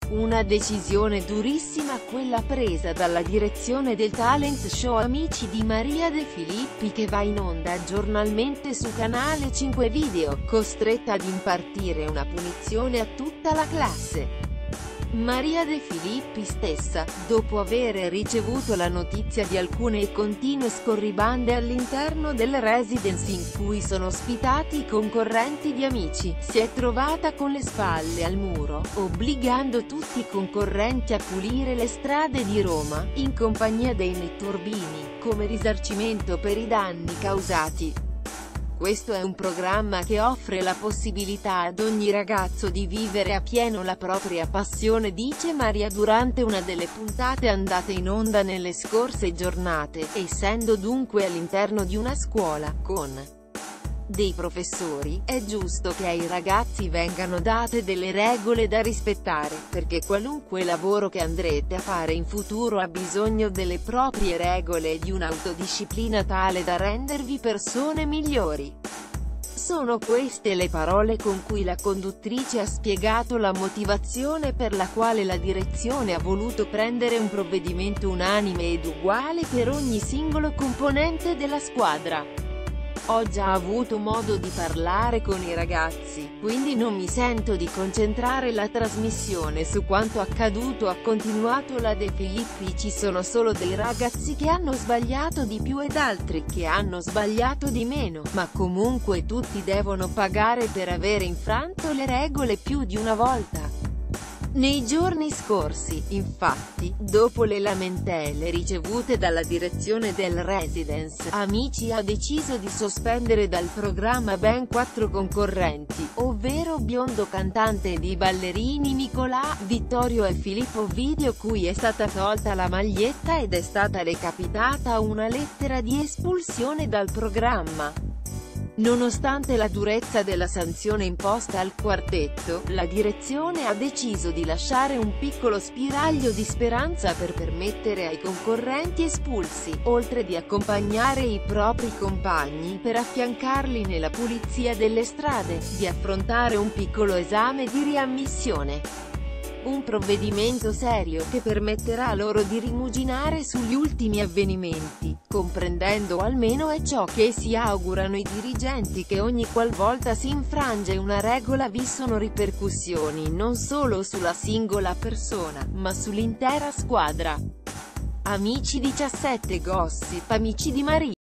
Una decisione durissima quella presa dalla direzione del talent show Amici di Maria De Filippi, che va in onda giornalmente su Canale 5 Video, costretta ad impartire una punizione a tutta la classe. Maria De Filippi stessa, dopo aver ricevuto la notizia di alcune continue scorribande all'interno del residence in cui sono ospitati i concorrenti di Amici, si è trovata con le spalle al muro, obbligando tutti i concorrenti a pulire le strade di Roma, in compagnia dei netturbini, come risarcimento per i danni causati. Questo è un programma che offre la possibilità ad ogni ragazzo di vivere a pieno la propria passione, dice Maria durante una delle puntate andate in onda nelle scorse giornate, essendo dunque all'interno di una scuola, con dei professori, è giusto che ai ragazzi vengano date delle regole da rispettare, perché qualunque lavoro che andrete a fare in futuro ha bisogno delle proprie regole e di un'autodisciplina tale da rendervi persone migliori. Sono queste le parole con cui la conduttrice ha spiegato la motivazione per la quale la direzione ha voluto prendere un provvedimento unanime ed uguale per ogni singolo componente della squadra. Ho già avuto modo di parlare con i ragazzi, quindi non mi sento di concentrare la trasmissione su quanto accaduto, ha continuato la De Filippi. Ci sono solo dei ragazzi che hanno sbagliato di più ed altri che hanno sbagliato di meno, ma comunque tutti devono pagare per aver infranto le regole più di una volta. Nei giorni scorsi, infatti, dopo le lamentele ricevute dalla direzione del residence, Amici ha deciso di sospendere dal programma ben 4 concorrenti, ovvero biondo cantante di ballerini Nicolà, Vittorio e Filippo Video, cui è stata tolta la maglietta ed è stata recapitata una lettera di espulsione dal programma. Nonostante la durezza della sanzione imposta al quartetto, la direzione ha deciso di lasciare un piccolo spiraglio di speranza per permettere ai concorrenti espulsi, oltre di accompagnare i propri compagni per affiancarli nella pulizia delle strade, di affrontare un piccolo esame di riammissione. Un provvedimento serio, che permetterà loro di rimuginare sugli ultimi avvenimenti, comprendendo, almeno è ciò che si augurano i dirigenti, che ogni qualvolta si infrange una regola vi sono ripercussioni non solo sulla singola persona, ma sull'intera squadra. Amici 17 Gossip. Amici di Maria.